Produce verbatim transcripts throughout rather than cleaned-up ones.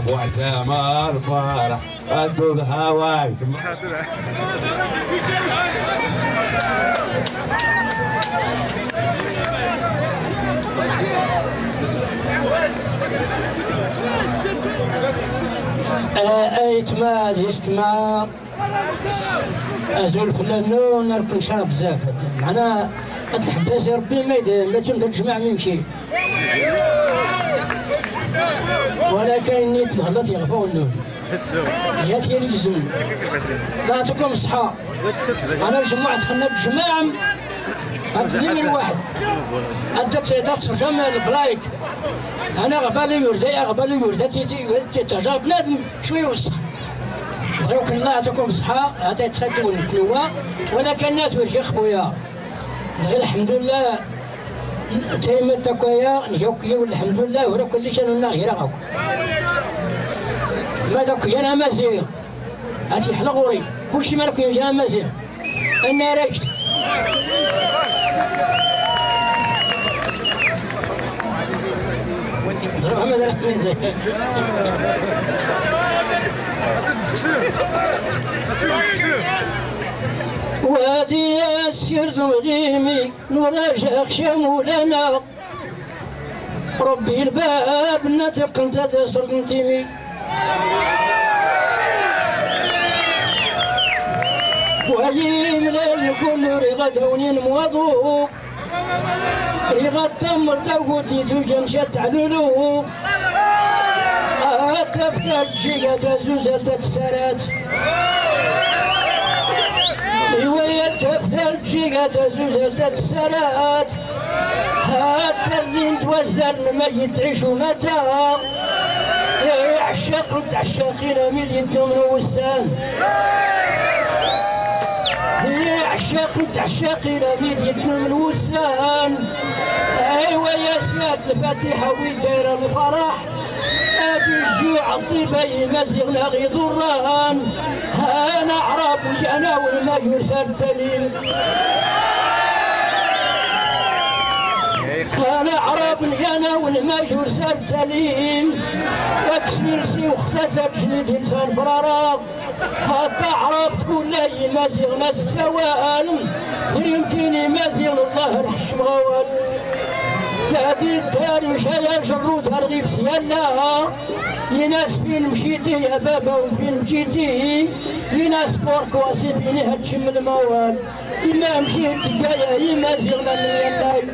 وعزام الفرح ردوا هواك. ايت ما ديست ما ازول فلانو نركن شرب بزاف معناها قد نحبس ربي ما ما تنجمع يمشي ولكن نيت نهلط يغفو النوم يا تيري الزم لا تكون الصحة. انا جمعت خلنا بجماعة هاد من واحد ادت دات جمع البلايك انا غبالي يردي غبالي يردي تي تجا بنادم شويه وسخ دروك الله يعطيكم الصحة هذا يتخدموا نتنوى ولكن نات ورجي خويا غير الحمد لله تيمة تكويا نجوكي والحمد لله ورا كل شيء لنا غير غاكو ما داك انا مزيان هاتي حلا غوري كلشي مالك يجي مزيان انا راجت ضربها ما درت من وادي ياسر زغيمي نراجع شمولنا ربي الباب نتق انت تسر نتيمي ويملا الكل رغدوني نموضو رغد تمر توقوتي توجن شت علولو تفتر جيجا تزوزة تتسرات ويا تفتر جيجا تزوزة تتسرات هات اللي نتوزر الميت تعيشو متى يا عشاق العشاقين من يدهم الوسان يا عشاق العشاقين من يدهم الوسان ايوا يا سياد الفاتحه وين دايره الفرح هادي الجوع الطيبه مازيغنا غير ضران انا عرب وجانا والما يرسل تليل انا عرب الجانا والما يرسل تليل واكسنيرسي وخساسه بجنيد انسان فرارا هاكا عرب تقول لي مازيغنا السوال فريمتيني مازيغ الله رحش مغوال هادي الدار مشايا جرود هالغيب سيالا يناس فين مشيتي يا بابا وفين مشيتي يناس بورك واسيبيني هتشم الموال إما مشيت تلقايا إما زغنا من يناي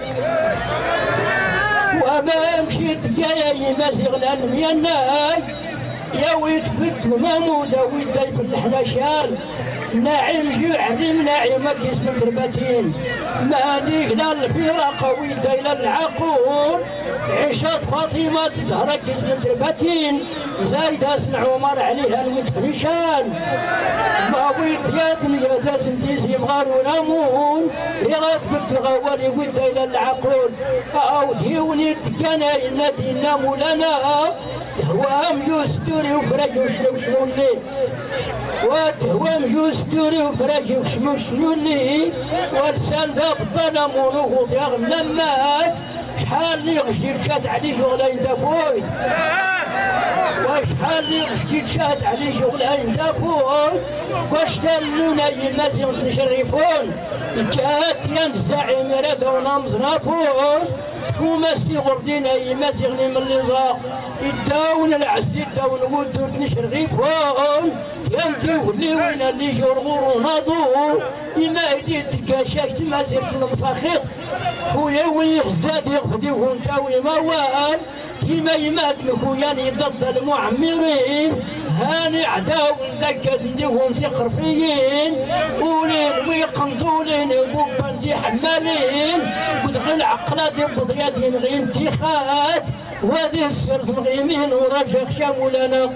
وما مشيت تلقايا إما زغنا من يناي يا ويت فت المامودة ويداي في الحلاشال ناعم جوع ريم ناعم جسم تربتين ما ديك لا الفراق ويداي للعقول عشات فاطمة تزهرك جسم تربتين زايد اسمع عمر عليها المتخنشان ما ويتيات مجرد سنتيسي مغار ونامون رغات بالغوالي ويداي للعقول او ديوني تكانا النادي نامو لنا تهوام جوز توري وفرج وشلو شلو لي وتهوام جوز توري وفرج وشلو شلو لي ورسال ذا بطنا مونوغوط يغم لماس شحال لي غشتي شات علي شغل انت فويت وشحال لي غشتي شات علي شغل انت فويت واش دلونا يمازيغ نشرفون جات يان الزعيم رادونا مزنافوس وماسي غردينا يمازيغني من اللي زاق يداون العسي يداون ولدو نشرفون يمتي ولي وين اللي جور غورو ناضو يما يدي تكاشاك تمازيغ المساخيط خويا وين غزاد يغفدي وانتاوي موال كيما يمات خويا ضد المعمرين هاني عداو نذكر نديهم في خرفيين ولين ويقنطولين بوبا انتي حمالين ودغي العقلات يبض يدين غي انتخات وهذه السر مغيمين وراجع شامولانا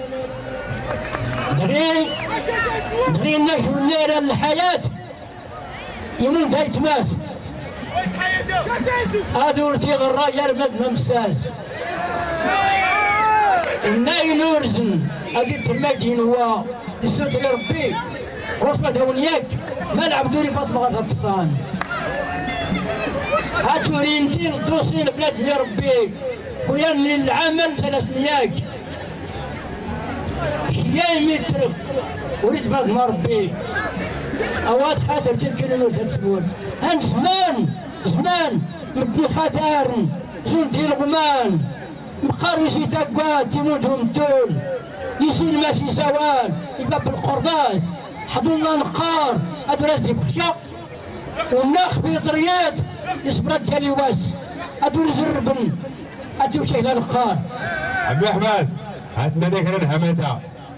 دغي دغي نشو النيرة الحياة يمون دايت مات هادو ارتي غرا يرمد ممساس الناي نورزن هادي ترمادين هو السوت ربي غرفة دونياك ملعب دوري فاطمة غطفان هاتورينتين الدوسين بلاد يا ربي ويا العمل ثلاث مياك شياي متر وريد بعض ما ربي اواد خاطر تمكن انو تبسبوت هان زمان زمان مبني خاطرن زلتي الغمان مقارشي تاكوات تيمودهم تول يسير ماشي سوال يباب القرداس حضرنا نقار ادراسي بخشا والناخ في طريات يصبر الجالي واس ادور زربن ادور شيء للقار عمي احمد عندنا ذكر همتها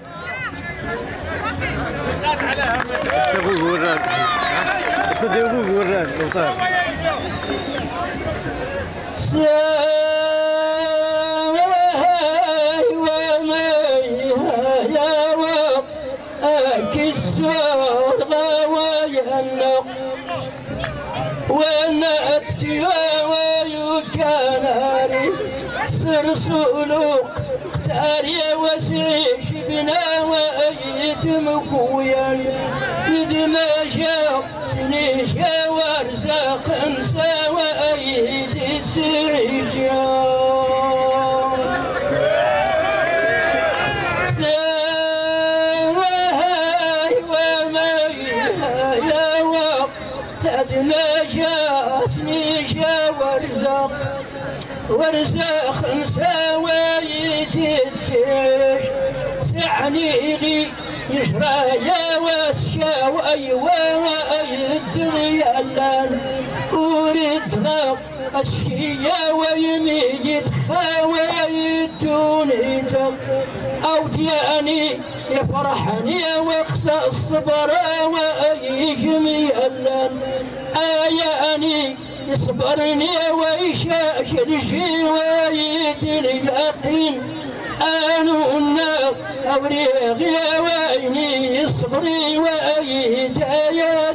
على همتها سبوه وراد سبوه وراد وطار وانا اتجاوى وكانالي سر سلوك اختاري وسعيش بنا وايتم خويا مثل ما جاء سنيشا وارزاق انسى وايت السعيشا ما جاسني جا ورزق ورزق مساويت السيش سعني لي يشرايا واسشا وايوا الدنيا لان ورد الشيا ويميت خوايد دونيتك او دياني يفرحني واخسى الصبر ويجمي اللان آياني يصبرني ويشاشل الشوايد اليقين آنو النار أوريغي وعيني يصبري ويتايا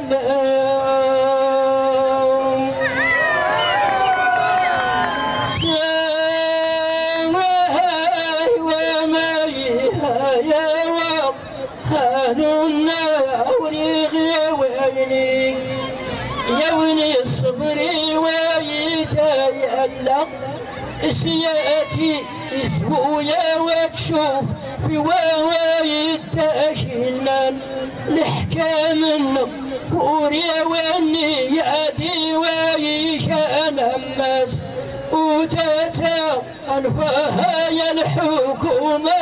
يوني صبري ويتيألق سيأتي إثبويا وتشوف في وايد تأشيلان الحكام النقوريا واني يأتي ويشان أماس وتاتا أنفاها يا الحكومة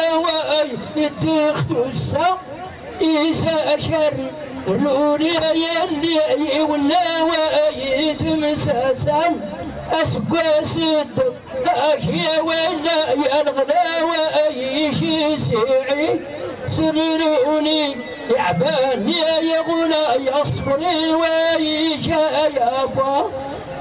ويتخت السق إذا شر نوري يلي ونا وايت مساسان اسقى سد اشيا ولا يلغلا وايشي سيعي سريروني يعبان يا غلا يصبري ويشا يابا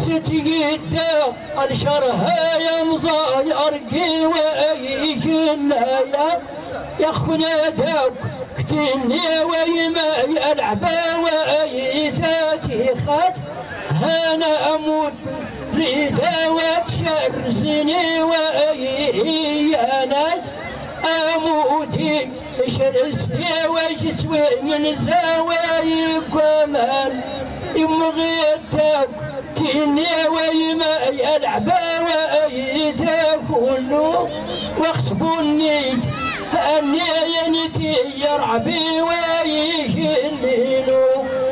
ستيدا الشرها يمضى يرقي وايشي النايا يا خونا داو كتني ويما يلعبا ويتاتي خات هانا اموت ريدا وتشرزني ويهي يا ناس اموتي شرستي وجسوي من زوايا كمان يمغيتك تني ويما يلعبا ويتا كله واخسبوني أني ينتي يرعبي ويشليلو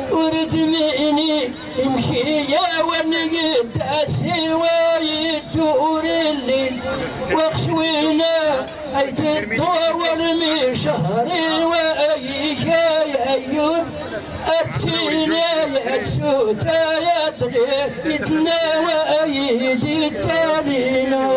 وردميني يمشي يا ونقيت أسي ويدور الليل واخشوينا أيت الدور من شهري وأيشا يأيور أرسينا يكسوتا يطغي إدنا وأيدي التالينا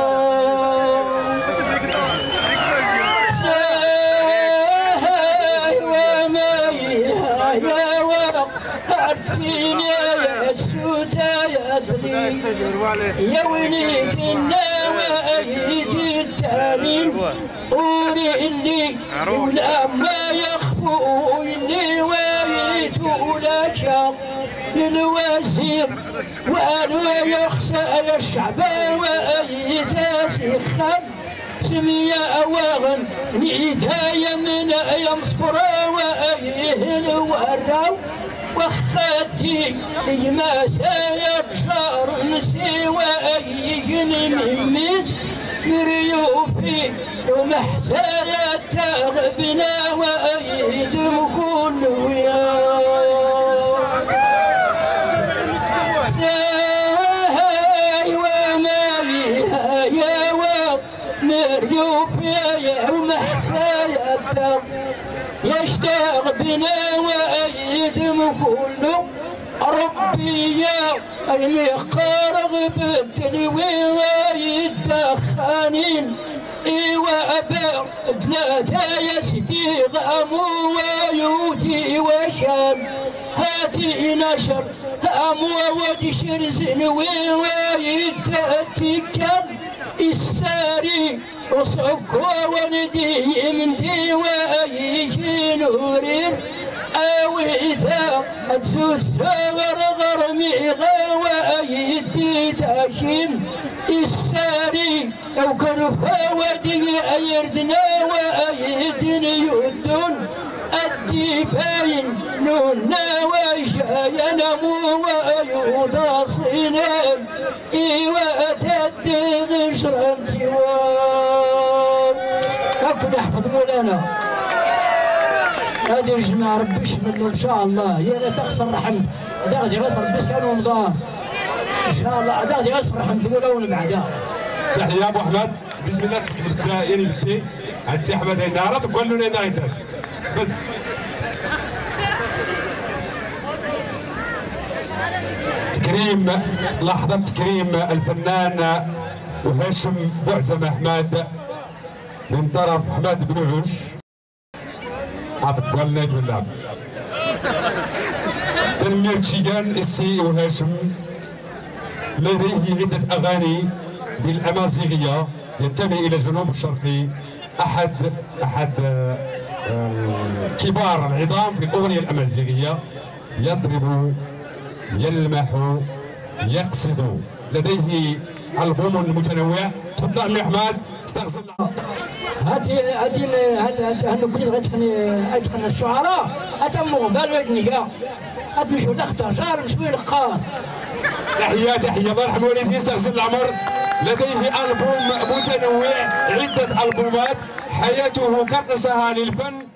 يا وليد النوايا التالين قولي اللي ولا ما يخفوا اللي وايد ولا شاف للوزير وأنا يخسى الشعب وايد سخاب سمية أواغن نيدها يمنا يمصبر وايه الوراو وخاتي ما سيبشر نسي وأيجن من ميت مريوفي ومحتاج تغبنا وأيدم كل ويا ساهي وما بيها يا ومريوف يا ومحتاج يشتاق بنا وأيدم كله ربي يا المقارغ بالتلوي ويدخانين ايوا ابا بلاتا يا سيدي غامو ويوتي وشان هاتي نشر غامو ودشر زنوي ويداتي كان الساري وصكو وندي من دي ويجي نورين أو إذا أتسوس غرغرمي غوايدي تاشم الساري أو كرفا ودي أيردنا وأيدن يدون الديباين نونا وشاينا مو ويوضا صينان إيوا تدغ شرمتي وان هكذا احفظ مولانا هذه الجماعة ربي يشمل ان شاء الله يا لا تخسر رحمت هذا غادي يغفر بسكان ومزار ان شاء الله هذا غادي يغفر رحمت ولا بعدا تحية ابو احمد بسم الله تبدا يعني بدي عند سي احمد النهار تقول له لنا غير تكريم لحظة تكريم الفنان وهاشم بوعزم احمد من طرف حماد بن عوش حافظ وليت ولا تنمير تشيغان السي وهاشم لديه عدة أغاني بالأمازيغية ينتمي إلى الجنوب الشرقي أحد أحد كبار العظام في الأغنية الأمازيغية يضرب يلمح يقصد لديه ألبوم متنوع. تفضل عمي أحمد استغفر الله. هاتي هاتي هاتي كنت غتغني غتغني الشعراء هتمو بالودنيا غتمشيو لختار شهر شويه القار. تحية تحية الله يرحم والديه يستغفر العمر. لديه ألبوم متنوع عدة ألبومات حياته كرسها للفن.